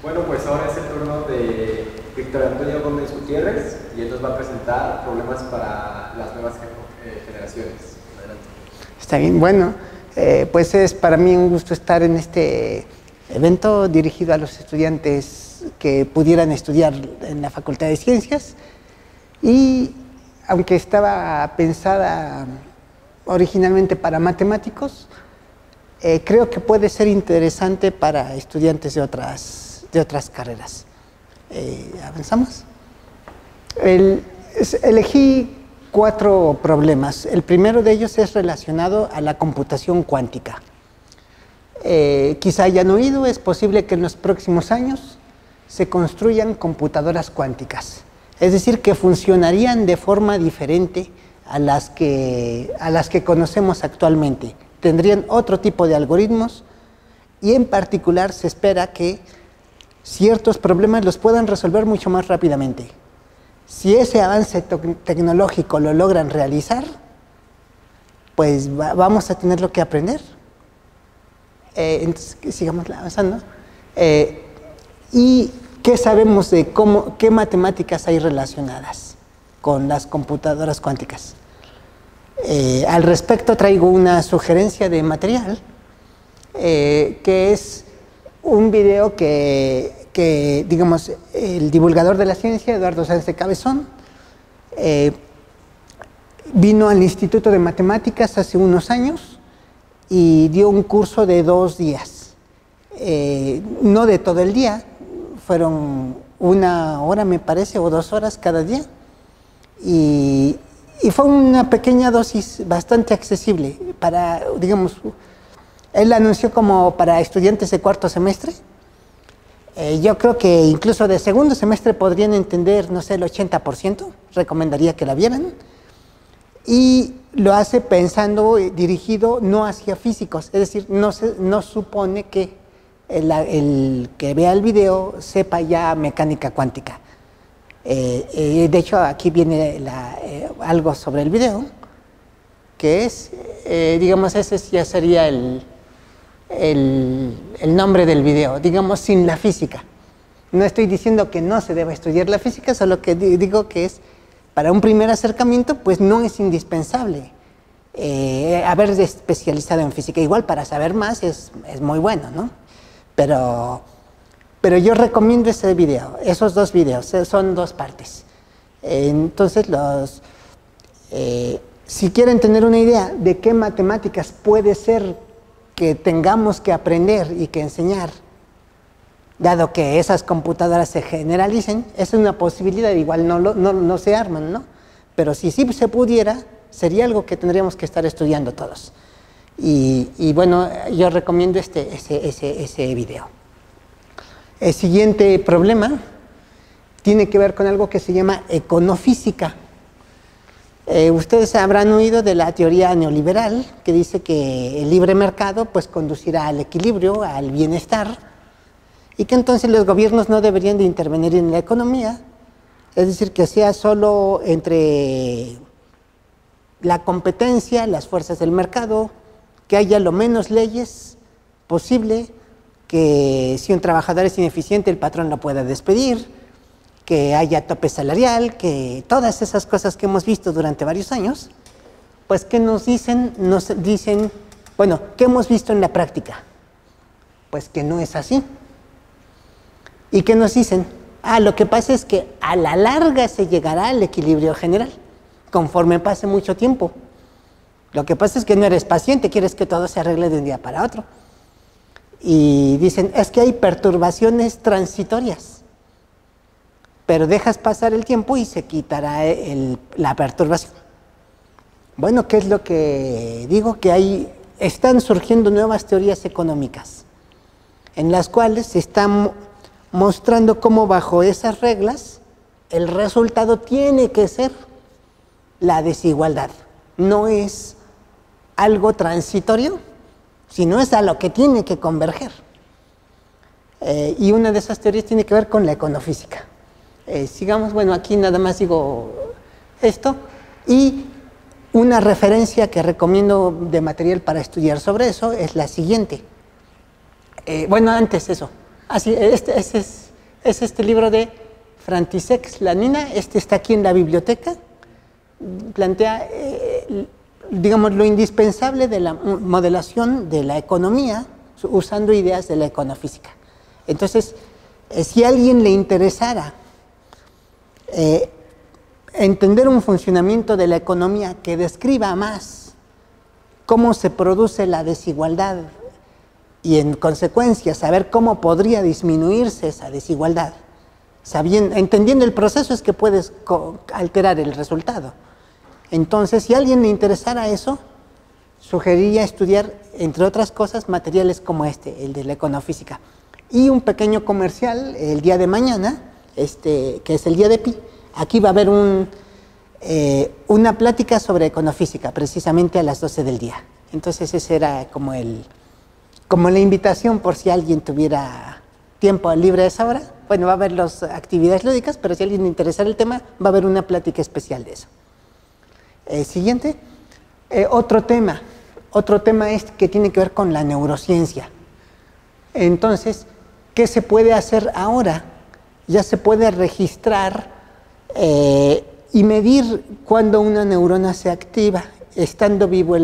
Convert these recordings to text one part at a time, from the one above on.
Bueno, pues ahora es el turno de Víctor Antonio Gómez Gutiérrez y él nos va a presentar problemas para las nuevas generaciones. Adelante. Está bien, bueno, pues es para mí un gusto estar en este evento dirigido a los estudiantes que pudieran estudiar en la Facultad de Ciencias, y aunque estaba pensada originalmente para matemáticos, creo que puede ser interesante para estudiantes de otras carreras. ¿Avanzamos? Elegí 4 problemas. El primero de ellos es relacionado a la computación cuántica. Quizá hayan oído, es posible que en los próximos años se construyan computadoras cuánticas, es decir, que funcionarían de forma diferente a las que conocemos actualmente. Tendrían otro tipo de algoritmos y en particular se espera que ciertos problemas los puedan resolver mucho más rápidamente. Si ese avance tecnológico lo logran realizar, pues vamos a tener lo que aprender. Entonces, sigamos avanzando. ¿Y qué sabemos de qué matemáticas hay relacionadas con las computadoras cuánticas? Al respecto traigo una sugerencia de material, que es un video que digamos, el divulgador de la ciencia, Eduardo Sáenz de Cabezón, vino al Instituto de Matemáticas hace unos años y dio un curso de 2 días. No de todo el día, fueron 1 hora, me parece, o 2 horas cada día. Y fue una pequeña dosis bastante accesible para, digamos, él anunció como para estudiantes de 4º semestre. Yo creo que incluso de 2º semestre podrían entender, no sé, el 80%, recomendaría que la vieran. Y lo hace pensando, dirigido no hacia físicos, es decir, no supone que el que vea el video sepa ya mecánica cuántica. De hecho, aquí viene algo sobre el video, que es, digamos, ese ya sería el nombre del video, digamos, sin la física. No estoy diciendo que no se deba estudiar la física, solo que digo que es, para un primer acercamiento, pues no es indispensable haber especializado en física. Igual para saber más es muy bueno, ¿no? Pero yo recomiendo ese video, esos 2 videos, son 2 partes. Entonces, si quieren tener una idea de qué matemáticas puede ser que tengamos que aprender y que enseñar, dado que esas computadoras se generalicen, es una posibilidad, igual no se arman, ¿no? Pero si sí se pudiera, sería algo que tendríamos que estar estudiando todos. Y bueno, yo recomiendo ese video. El siguiente problema tiene que ver con algo que se llama econofísica. Ustedes habrán oído de la teoría neoliberal, que dice que el libre mercado pues conducirá al equilibrio, al bienestar, y que entonces los gobiernos no deberían de intervenir en la economía, es decir, que sea solo entre la competencia, las fuerzas del mercado, que haya lo menos leyes posible, que si un trabajador es ineficiente el patrón lo pueda despedir, que haya tope salarial, que todas esas cosas que hemos visto durante varios años, pues ¿qué nos dicen? Nos dicen, bueno, ¿qué hemos visto en la práctica? Pues que no es así. ¿Y qué nos dicen? Lo que pasa es que a la larga se llegará al equilibrio general, conforme pase mucho tiempo. Lo que pasa es que no eres paciente, quieres que todo se arregle de un día para otro. Y dicen, es que hay perturbaciones transitorias, pero dejas pasar el tiempo y se quitará la perturbación. Bueno, ¿qué es lo que digo? Que están surgiendo nuevas teorías económicas, en las cuales se están mostrando cómo bajo esas reglas el resultado tiene que ser la desigualdad. No es algo transitorio, sino es a lo que tiene que converger. Y una de esas teorías tiene que ver con la econofísica. Sigamos, bueno, aquí nada más digo esto, y una referencia que recomiendo de material para estudiar sobre eso es la siguiente. Bueno, antes eso, Así, es este libro de František Slanina, este está aquí en la biblioteca, plantea, digamos, lo indispensable de la modelación de la economía usando ideas de la econofísica. Entonces, si a alguien le interesara entender un funcionamiento de la economía que describa más cómo se produce la desigualdad y en consecuencia saber cómo podría disminuirse esa desigualdad, entendiendo el proceso es que puedes alterar el resultado. Entonces, si a alguien le interesara eso, sugeriría estudiar, entre otras cosas, materiales como el de la econofísica. Y un pequeño comercial el día de mañana, que es el día de Pi. Aquí va a haber una plática sobre econofísica, precisamente a las 12 del día. Entonces, ese era como la invitación por si alguien tuviera tiempo libre a esa hora. Bueno, va a haber las actividades lúdicas, pero si a alguien le interesara el tema, va a haber una plática especial de eso. Siguiente. Otro tema es que tiene que ver con la neurociencia. Entonces, ¿qué se puede hacer ahora? Ya se puede registrar y medir cuando una neurona se activa, estando vivo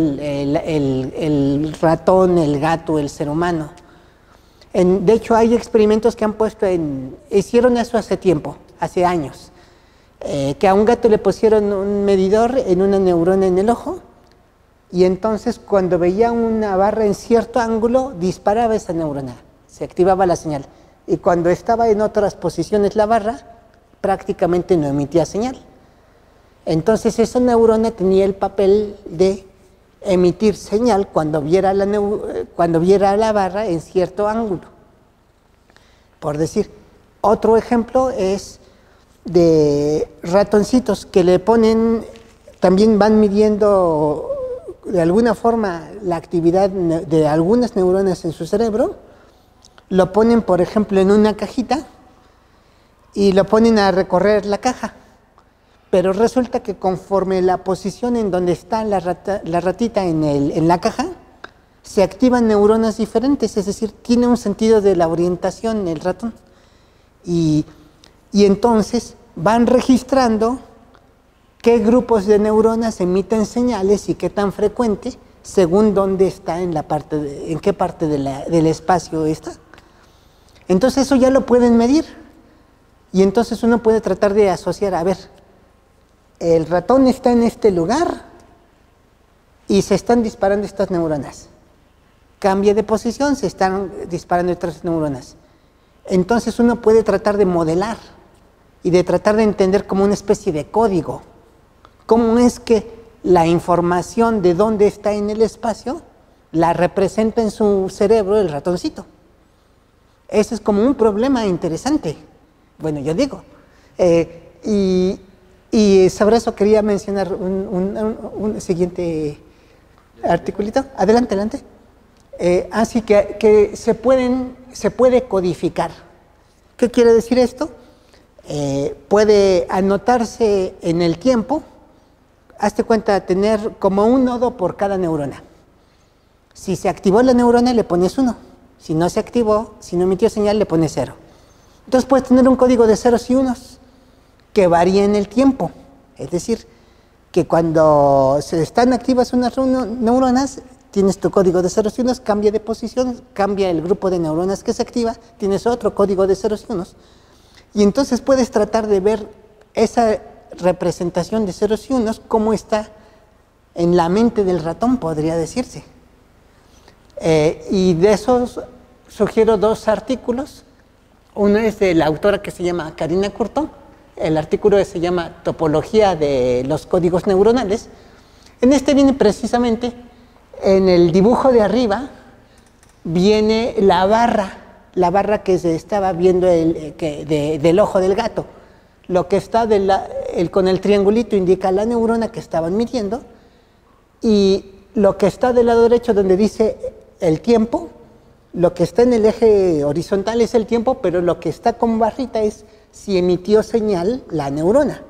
el ratón, el gato, el ser humano. De hecho, hay experimentos que han hicieron eso hace tiempo, hace años, que a un gato le pusieron un medidor en una neurona en el ojo, y entonces cuando veía una barra en cierto ángulo, disparaba esa neurona, se activaba la señal. Y cuando estaba en otras posiciones la barra, prácticamente no emitía señal. Entonces esa neurona tenía el papel de emitir señal cuando viera la barra en cierto ángulo. Por decir, otro ejemplo es de ratoncitos que le ponen, también van midiendo de alguna forma la actividad de algunas neuronas en su cerebro, lo ponen, por ejemplo, en una cajita y lo ponen a recorrer la caja. Pero resulta que conforme la posición en donde está la ratita en la caja, se activan neuronas diferentes, es decir, tiene un sentido de la orientación el ratón. Y entonces van registrando qué grupos de neuronas emiten señales y qué tan frecuente, según dónde está en qué parte del espacio está. Entonces eso ya lo pueden medir. Y entonces uno puede tratar de asociar, a ver, el ratón está en este lugar y se están disparando estas neuronas. Cambia de posición, se están disparando otras neuronas. Entonces uno puede tratar de modelar y de tratar de entender como una especie de código. ¿Cómo es que la información de dónde está en el espacio la representa en su cerebro el ratoncito? Ese es como un problema interesante. Bueno, yo digo. Y sobre eso quería mencionar un siguiente articulito. Adelante, adelante. Así que se puede codificar. ¿Qué quiere decir esto? Puede anotarse en el tiempo. Hazte cuenta de tener como un nodo por cada neurona. Si se activó la neurona, le pones 1. Si no se activó, si no emitió señal, le pones 0. Entonces puedes tener un código de ceros y unos que varía en el tiempo. Es decir, que cuando se están activas unas neuronas, tienes tu código de ceros y unos, cambia de posición, cambia el grupo de neuronas que se activa, tienes otro código de ceros y unos. Y entonces puedes tratar de ver esa representación de ceros y unos, cómo está en la mente del ratón, podría decirse. Y de esos sugiero 2 artículos. Uno es de la autora que se llama Karina Curto. El artículo se llama Topología de los códigos neuronales. En este viene precisamente, en el dibujo de arriba, viene la barra que se estaba viendo del ojo del gato. Lo que está con el triangulito indica la neurona que estaban midiendo, y lo que está del lado derecho donde dice el tiempo, lo que está en el eje horizontal es el tiempo, pero lo que está con barrita es si emitió señal la neurona,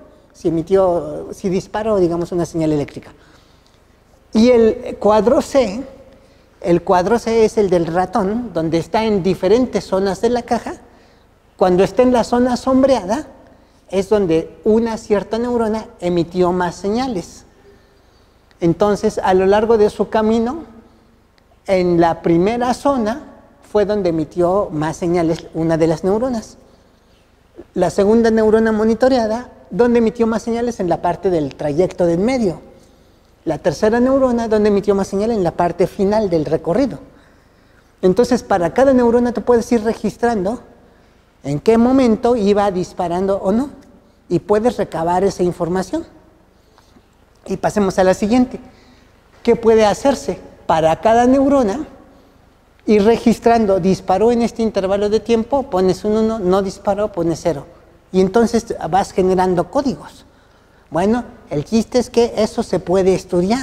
si disparó, digamos, una señal eléctrica. Y el cuadro C El cuadro C es el del ratón, donde está en diferentes zonas de la caja. Cuando está en la zona sombreada, es donde una cierta neurona emitió más señales. Entonces, a lo largo de su camino, en la primera zona fue donde emitió más señales una de las neuronas. La segunda neurona monitoreada, donde emitió más señales en la parte del trayecto del medio. La tercera neurona, donde emitió más señal en la parte final del recorrido. Entonces, para cada neurona tú puedes ir registrando en qué momento iba disparando o no, y puedes recabar esa información. Y pasemos a la siguiente. ¿Qué puede hacerse? Para cada neurona, ir registrando, disparó en este intervalo de tiempo, pones un 1, no disparó, pones 0. Y entonces vas generando códigos. Bueno, el chiste es que eso se puede estudiar.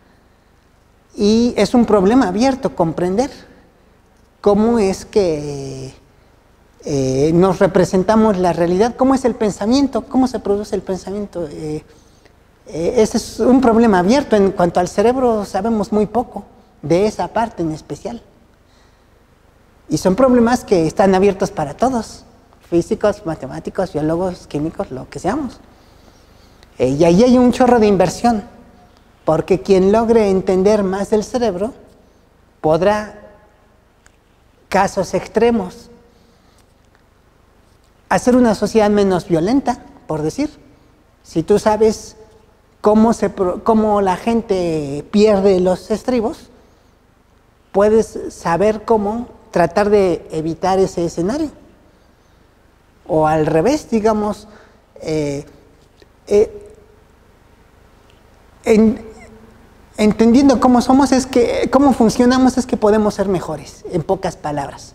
Y es un problema abierto comprender cómo es que nos representamos la realidad, cómo es el pensamiento, cómo se produce el pensamiento. Ese es un problema abierto. En cuanto al cerebro sabemos muy poco de esa parte en especial. Y son problemas que están abiertos para todos, físicos, matemáticos, biólogos, químicos, lo que seamos. Y ahí hay un chorro de inversión, porque quien logre entender más del cerebro podrá, casos extremos, hacer una sociedad menos violenta, por decir. Si tú sabes cómo la gente pierde los estribos, puedes saber cómo tratar de evitar ese escenario. O al revés, digamos, entendiendo cómo somos, cómo funcionamos, es que podemos ser mejores, en pocas palabras.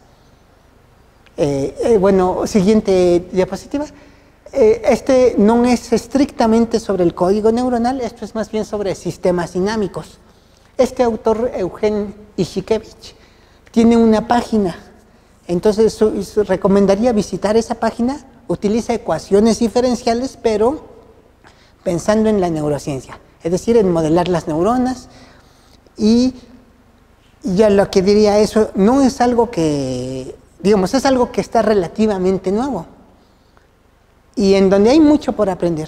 Bueno, siguiente diapositiva. Este no es estrictamente sobre el código neuronal, esto es más bien sobre sistemas dinámicos. Este autor, Eugen Ishikevich, tiene una página, entonces recomendaría visitar esa página. Utiliza ecuaciones diferenciales, pero pensando en la neurociencia, es decir, en modelar las neuronas. Y ya lo que diría, eso no es algo que, digamos, es algo que está relativamente nuevo y en donde hay mucho por aprender.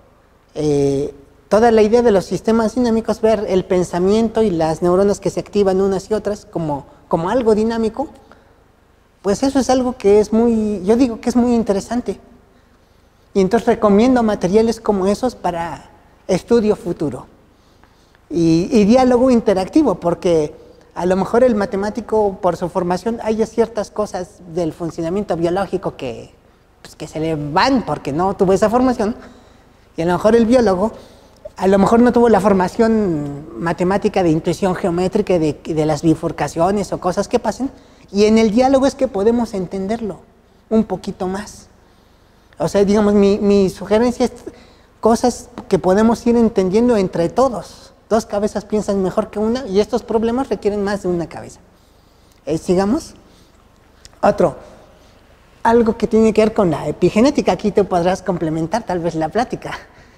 Toda la idea de los sistemas dinámicos, ver el pensamiento y las neuronas que se activan unas y otras como algo dinámico, pues eso es algo que es yo digo que es muy interesante. Y entonces recomiendo materiales como esos para estudio futuro. Y diálogo interactivo, porque a lo mejor el matemático, por su formación, hay ciertas cosas del funcionamiento biológico que se le van porque no tuvo esa formación. Y a lo mejor el biólogo, a lo mejor no tuvo la formación matemática de intuición geométrica de las bifurcaciones o cosas que pasen. Y en el diálogo es que podemos entenderlo un poquito más. O sea, digamos, mi sugerencia es cosas que podemos ir entendiendo entre todos. Dos cabezas piensan mejor que una y estos problemas requieren más de una cabeza. Sigamos. Otro. Algo que tiene que ver con la epigenética. Aquí te podrás complementar tal vez la plática.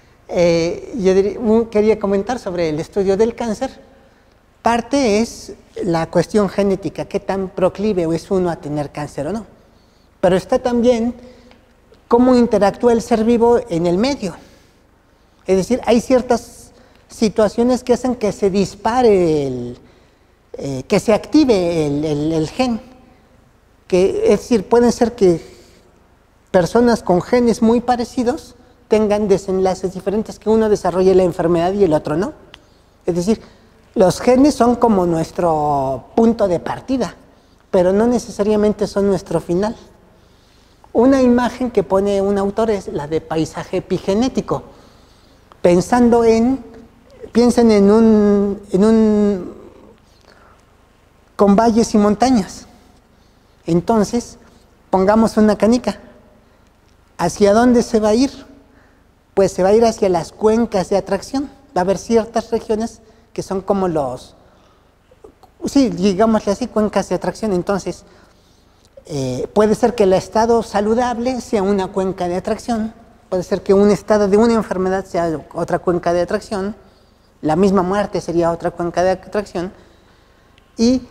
Yo quería comentar sobre el estudio del cáncer. Parte es la cuestión genética, qué tan proclive es uno a tener cáncer o no. Pero está también cómo interactúa el ser vivo en el medio. Es decir, hay ciertas situaciones que hacen que se dispare, que se active el gen. Es decir, pueden ser que personas con genes muy parecidos tengan desenlaces diferentes, que uno desarrolle la enfermedad y el otro no. Es decir, los genes son como nuestro punto de partida, pero no necesariamente son nuestro final. Una imagen que pone un autor es la de paisaje epigenético. Piensen con valles y montañas. Entonces, pongamos una canica. ¿Hacia dónde se va a ir? Pues se va a ir hacia las cuencas de atracción. Va a haber ciertas regiones que son como digámosle así, cuencas de atracción. Entonces, puede ser que el estado saludable sea una cuenca de atracción, puede ser que un estado de una enfermedad sea otra cuenca de atracción, la misma muerte sería otra cuenca de atracción, y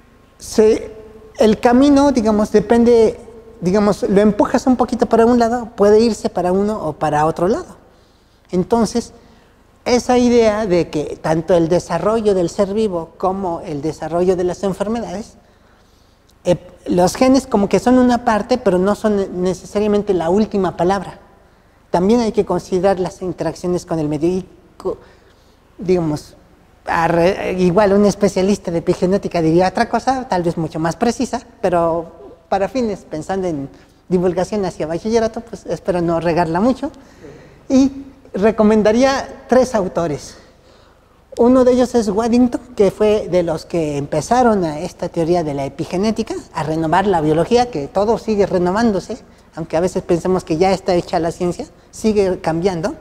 el camino, digamos, depende, digamos, lo empujas un poquito para un lado, puede irse para uno o para otro lado. Entonces, esa idea de que tanto el desarrollo del ser vivo como el desarrollo de las enfermedades, los genes como que son una parte, pero no son necesariamente la última palabra. También hay que considerar las interacciones con el medio y, digamos, igual un especialista de epigenética diría otra cosa, tal vez mucho más precisa, pero para fines, pensando en divulgación hacia bachillerato, pues espero no regarla mucho. Y recomendaría 3 autores. Uno de ellos es Waddington, que fue de los que empezaron a esta teoría de la epigenética, a renovar la biología, que todo sigue renovándose, aunque a veces pensemos que ya está hecha la ciencia, sigue cambiando.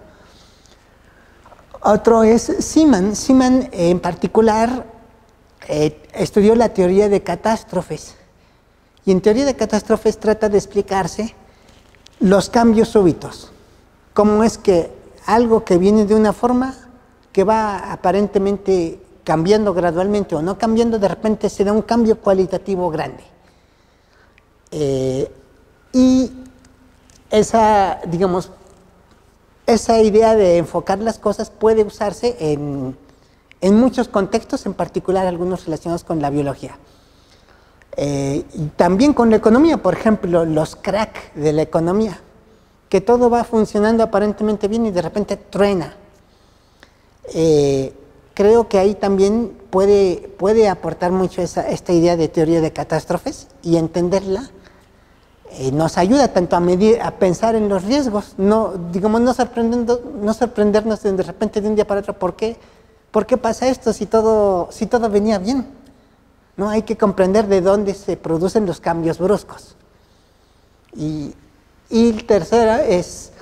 Otro es Seaman. Seaman en particular estudió la teoría de catástrofes. Y en teoría de catástrofes trata de explicarse los cambios súbitos. Cómo es que algo que viene de una forma, que va aparentemente cambiando gradualmente o no cambiando, de repente se da un cambio cualitativo grande. Y esa, digamos, esa idea de enfocar las cosas puede usarse en muchos contextos, en particular algunos relacionados con la biología. Y también con la economía, por ejemplo, los crack de la economía, que todo va funcionando aparentemente bien y de repente truena. Creo que ahí también puede aportar mucho esta idea de teoría de catástrofes, y entenderla nos ayuda tanto a pensar en los riesgos, no sorprendernos de repente de un día para otro, ¿por qué pasa esto si todo venía bien? ¿No? Hay que comprender de dónde se producen los cambios bruscos. Y tercera es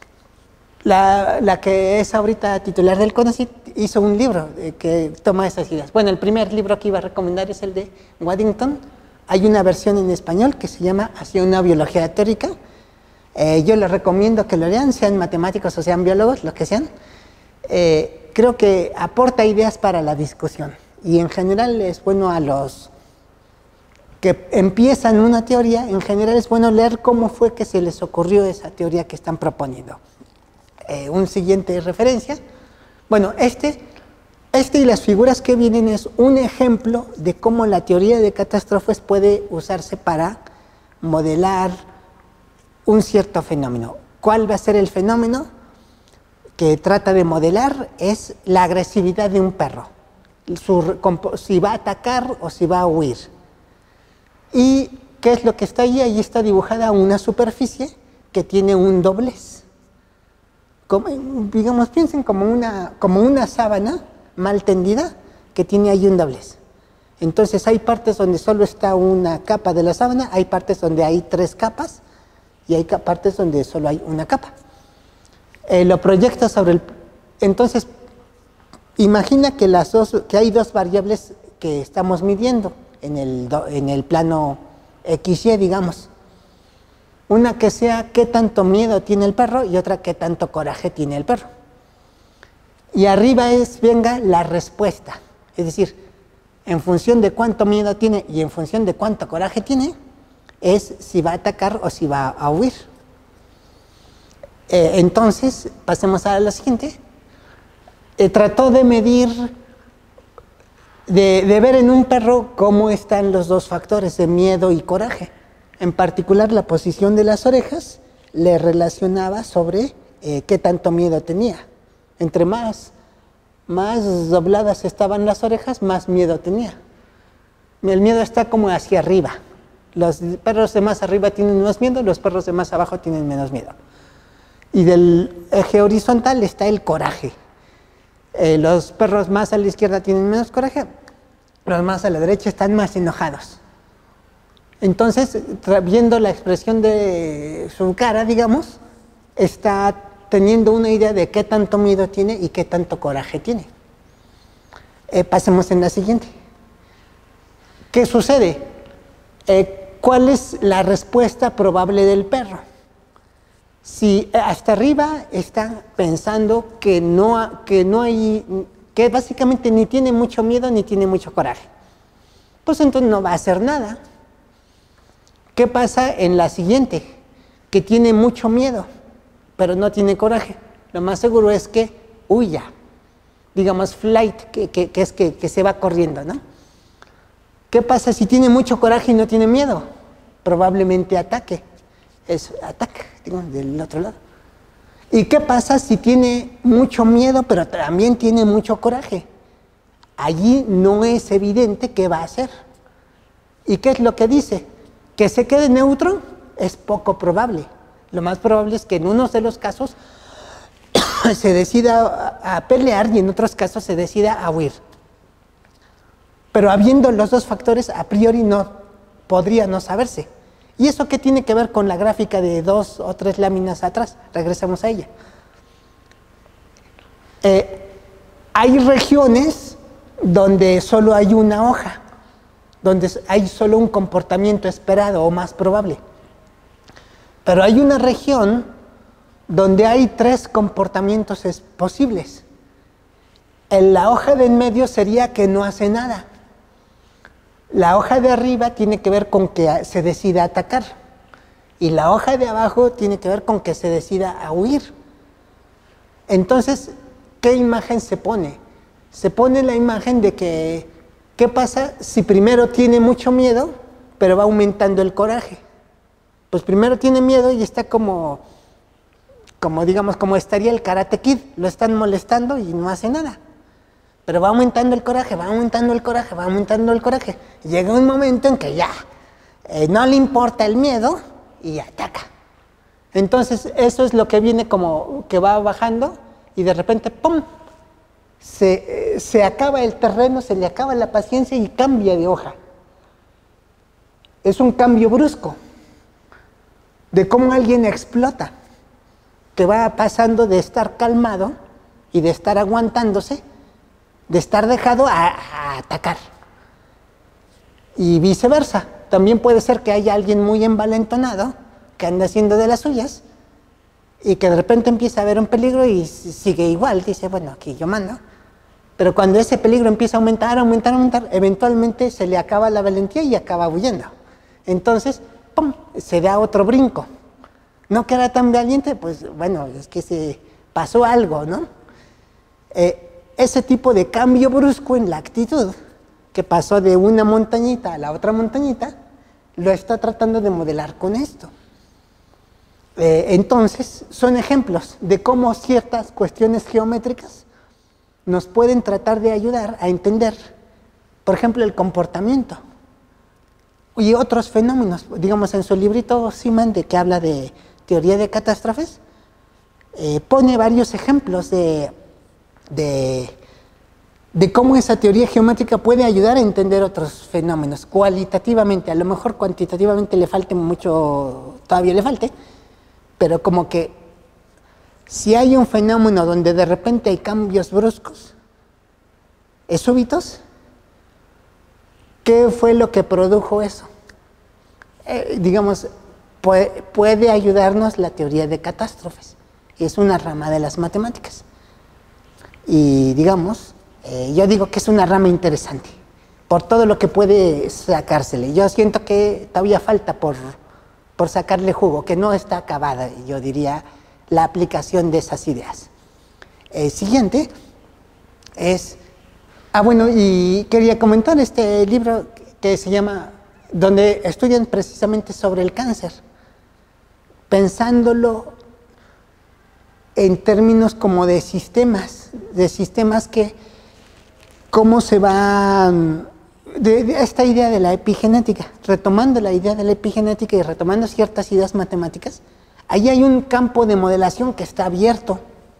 la que es ahorita titular del CONACYT, hizo un libro que toma esas ideas. Bueno, el primer libro que iba a recomendar es el de Waddington. Hay una versión en español que se llama Hacia una biología teórica. Yo les recomiendo que lo lean, sean matemáticos o sean biólogos, lo que sean. Creo que aporta ideas para la discusión. Y en general es bueno a los que empiezan una teoría, en general es bueno leer cómo fue que se les ocurrió esa teoría que están proponiendo. Un siguiente referencia. Bueno, este y las figuras que vienen es un ejemplo de cómo la teoría de catástrofes puede usarse para modelar un cierto fenómeno. ¿Cuál va a ser el fenómeno que trata de modelar? Es la agresividad de un perro. Si va a atacar o si va a huir. ¿Y qué es lo que está ahí? Ahí está dibujada una superficie que tiene un doblez. Digamos, piensen como una sábana mal tendida que tiene ahí un doblez. Entonces hay partes donde solo está una capa de la sábana, hay partes donde hay 3 capas y hay partes donde solo hay una capa. Lo proyecta sobre el... Entonces, imagina que hay 2 variables que estamos midiendo en el plano XY, digamos. Una que sea qué tanto miedo tiene el perro y otra qué tanto coraje tiene el perro. Y arriba venga la respuesta. Es decir, en función de cuánto miedo tiene y en función de cuánto coraje tiene, es si va a atacar o si va a huir. Entonces, pasemos a la siguiente. Trató de medir, de ver en un perro cómo están los 2 factores de miedo y coraje. En particular, la posición de las orejas le relacionaba sobre qué tanto miedo tenía. Entre más dobladas estaban las orejas, más miedo tenía. El miedo está como hacia arriba. Los perros de más arriba tienen más miedo, los perros de más abajo tienen menos miedo. Y del eje horizontal está el coraje. Los perros más a la izquierda tienen menos coraje, los más a la derecha están más enojados. Entonces, viendo la expresión de su cara, digamos, está teniendo una idea de qué tanto miedo tiene y qué tanto coraje tiene. Pasemos en la siguiente. ¿Qué sucede? ¿Cuál es la respuesta probable del perro? Si hasta arriba está pensando que básicamente ni tiene mucho miedo ni tiene mucho coraje. pues entonces no va a hacer nada. ¿Qué pasa en la siguiente? Que tiene mucho miedo, pero no tiene coraje. Lo más seguro es que huya, digamos flight, que es que se va corriendo, ¿no? ¿Qué pasa si tiene mucho coraje y no tiene miedo? Probablemente ataque, es ataque, digamos, del otro lado. ¿Y qué pasa si tiene mucho miedo, pero también tiene mucho coraje? Allí no es evidente qué va a hacer. ¿Y qué es lo que dice? Que se quede neutro es poco probable. Lo más probable es que en unos de los casos se decida a pelear y en otros casos se decida a huir. Pero habiendo los dos factores, a priori no podría no saberse. ¿Y eso qué tiene que ver con la gráfica de 2 o 3 láminas atrás? Regresamos a ella. Hay regiones donde solo hay una hoja, donde hay solo un comportamiento esperado o más probable. Pero hay una región donde hay 3 comportamientos posibles. En la hoja de en medio sería que no hace nada. La hoja de arriba tiene que ver con que se decida a atacar. Y la hoja de abajo tiene que ver con que se decida a huir. Entonces, ¿qué imagen se pone? Se pone la imagen de que, ¿qué pasa si primero tiene mucho miedo, pero va aumentando el coraje? Pues primero tiene miedo y está como digamos, como estaría el Karate Kid, lo están molestando y no hace nada. Pero va aumentando el coraje, va aumentando el coraje, va aumentando el coraje. Llega un momento en que ya no le importa el miedo y ataca. Entonces eso es lo que viene como que va bajando y de repente ¡pum! Se acaba el terreno, se le acaba la paciencia y cambia de hoja. Es un cambio brusco de cómo alguien explota, que va pasando de estar calmado y de estar aguantándose, de estar dejado a atacar. Y viceversa. También puede ser que haya alguien muy envalentonado, que anda haciendo de las suyas, y que de repente empieza a ver un peligro y sigue igual, dice, bueno, aquí yo mando. Pero cuando ese peligro empieza a aumentar, eventualmente se le acaba la valentía y acaba huyendo. Entonces, ¡pum!, se da otro brinco. No que era tan valiente, pues bueno, es que se pasó algo, ¿no? Ese tipo de cambio brusco en la actitud, que pasó de una montañita a la otra montañita, lo está tratando de modelar con esto. Entonces, son ejemplos de cómo ciertas cuestiones geométricas nos pueden tratar de ayudar a entender, por ejemplo, el comportamiento y otros fenómenos. Digamos, en su librito Seaman, de que habla de teoría de catástrofes, pone varios ejemplos de cómo esa teoría geométrica puede ayudar a entender otros fenómenos cualitativamente. A lo mejor cuantitativamente le falte mucho, todavía le falte, pero como que si hay un fenómeno donde de repente hay cambios bruscos, súbitos, ¿qué fue lo que produjo eso? Digamos, puede ayudarnos la teoría de catástrofes. Es una rama de las matemáticas. Y digamos, yo digo que es una rama interesante, por todo lo que puede sacársele. Yo siento que todavía falta por sacarle jugo, que no está acabada, yo diría, la aplicación de esas ideas. Siguiente es... bueno, y quería comentar este libro que se llama, donde estudian precisamente sobre el cáncer, pensándolo en términos como de sistemas que, cómo se va, de esta idea de la epigenética, retomando la idea de la epigenética y retomando ciertas ideas matemáticas. Ahí hay un campo de modelación que está abierto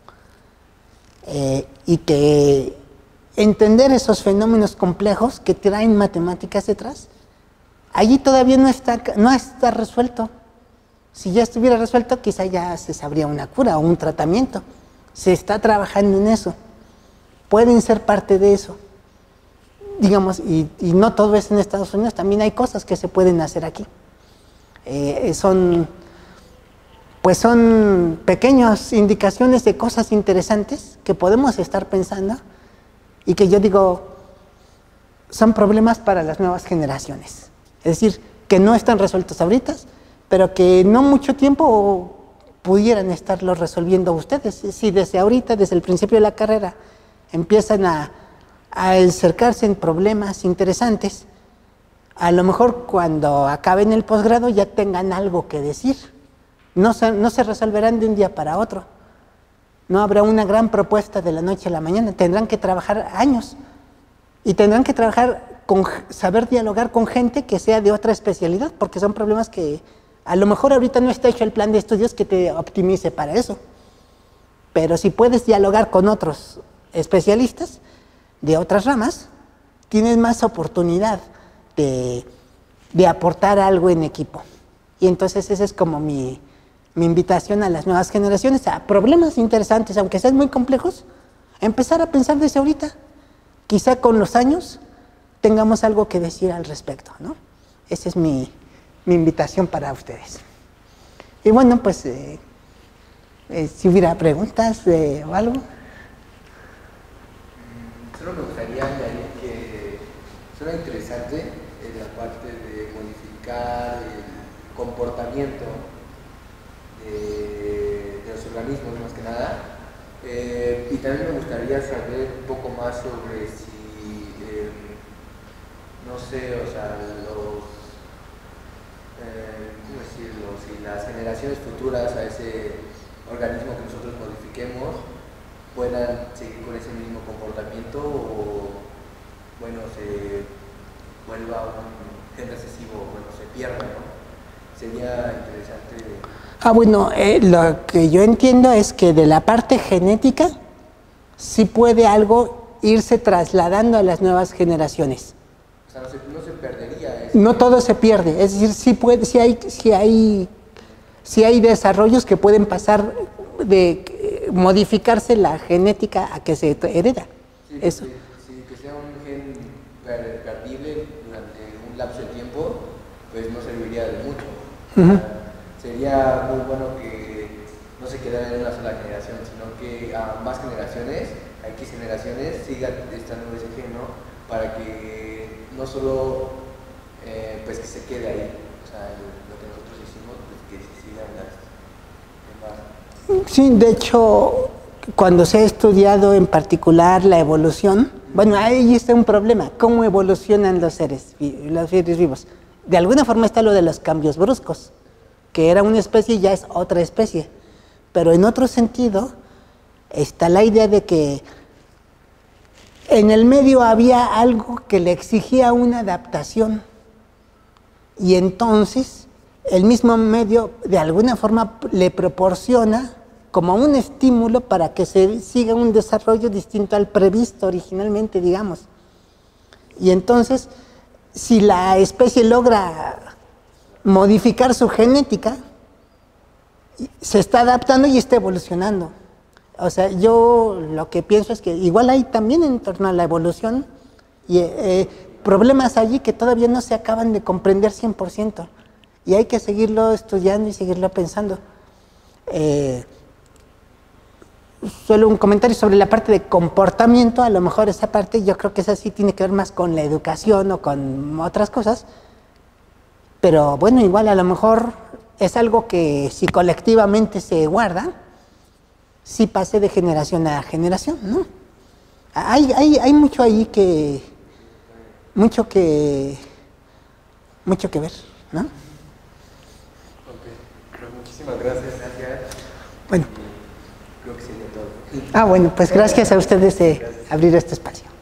y que entender esos fenómenos complejos que traen matemáticas detrás, allí todavía no está resuelto. Si ya estuviera resuelto, quizá ya se sabría una cura o un tratamiento. Se está trabajando en eso. Pueden ser parte de eso. Digamos, y no todo es en Estados Unidos, también hay cosas que se pueden hacer aquí. Son pequeñas indicaciones de cosas interesantes que podemos estar pensando y que yo digo, son problemas para las nuevas generaciones. Es decir, que no están resueltos ahorita, pero que no mucho tiempo pudieran estarlo resolviendo ustedes. Si desde ahorita, desde el principio de la carrera, empiezan a acercarse en problemas interesantes, a lo mejor cuando acaben el posgrado ya tengan algo que decir. No se resolverán de un día para otro. No habrá una gran propuesta de la noche a la mañana. Tendrán que trabajar años y tendrán que trabajar saber dialogar con gente que sea de otra especialidad, porque son problemas que a lo mejor ahorita no está hecho el plan de estudios que te optimice para eso. Pero si puedes dialogar con otros especialistas de otras ramas, tienes más oportunidad de aportar algo en equipo. Y entonces esa es como mi invitación a las nuevas generaciones, a problemas interesantes, aunque sean muy complejos, empezar a pensar desde ahorita. Quizá con los años tengamos algo que decir al respecto, ¿no? Esa es mi invitación para ustedes. Y bueno, pues, si hubiera preguntas o algo. Solo me gustaría añadir que suena interesante la parte de modificar el comportamiento de los organismos, más que nada. Y también me gustaría saber un poco más sobre si, no sé, o sea, ¿cómo decirlo? Si las generaciones futuras a ese organismo que nosotros modifiquemos puedan seguir con ese mismo comportamiento o, bueno, se vuelva un gen recesivo, bueno, se pierda, ¿no? Sería interesante. Bueno, lo que yo entiendo es que de la parte genética sí puede algo irse trasladando a las nuevas generaciones. O sea, no se perdería eso. No todo se pierde, es decir, sí hay desarrollos que pueden pasar de modificarse la genética a que se hereda. Sí, eso. Sí, que sea un gen perdible durante un lapso de tiempo, pues no serviría de mucho. Sería muy bueno que no se quedara en una sola generación, sino que a más generaciones, a X generaciones, siga estando ese gen, ¿no? Para que no solo pues que se quede ahí, o sea, lo que nosotros hicimos, pues que sigan las demás. Sí, de hecho, cuando se ha estudiado en particular la evolución, bueno, ahí está un problema, ¿cómo evolucionan los seres vivos? De alguna forma está lo de los cambios bruscos, que era una especie y ya es otra especie. Pero en otro sentido está la idea de que en el medio había algo que le exigía una adaptación y entonces el mismo medio de alguna forma le proporciona como un estímulo para que se siga un desarrollo distinto al previsto originalmente, digamos. Y entonces, si la especie logra modificar su genética, se está adaptando y está evolucionando. O sea, yo lo que pienso es que igual hay también en torno a la evolución y, problemas allí que todavía no se acaban de comprender 100%. Y hay que seguirlo estudiando y seguirlo pensando. Solo un comentario sobre la parte de comportamiento. A lo mejor esa parte yo creo que esa sí tiene que ver más con la educación o con otras cosas. Pero bueno, igual a lo mejor es algo que si colectivamente se guarda, sí pase de generación a generación, ¿no? Hay mucho ahí que, mucho que ver, ¿no? Ok, pues muchísimas gracias. Bueno. Creo que sería todo. Bueno, pues gracias a ustedes de abrir este espacio.